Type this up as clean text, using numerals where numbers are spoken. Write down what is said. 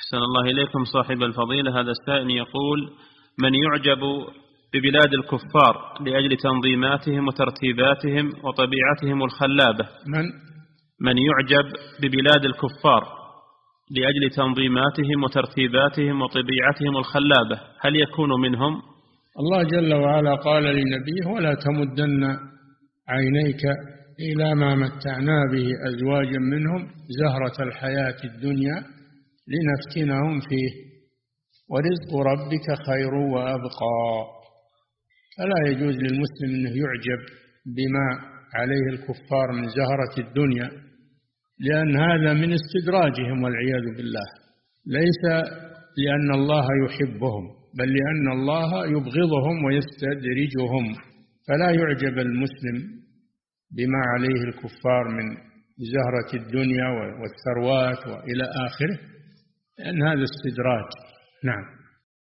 أحسن الله إليكم صاحب الفضيلة. هذا السائل يقول: من يعجب ببلاد الكفار لأجل تنظيماتهم وترتيباتهم وطبيعتهم الخلابة؟ من يعجب ببلاد الكفار لأجل تنظيماتهم وترتيباتهم وطبيعتهم الخلابة هل يكون منهم؟ الله جل وعلا قال لنبيه: ولا تمدن عينيك إلى ما متعنا به أزواجا منهم زهرة الحياة الدنيا لنفتنهم فيه ورزق ربك خير وأبقى. فلا يجوز للمسلم أنه يعجب بما عليه الكفار من زهرة الدنيا، لأن هذا من استدراجهم والعياذ بالله، ليس لأن الله يحبهم بل لأن الله يبغضهم ويستدرجهم. فلا يعجب المسلم بما عليه الكفار من زهرة الدنيا والثروات وإلى آخره، لأن هذا استدراج. نعم.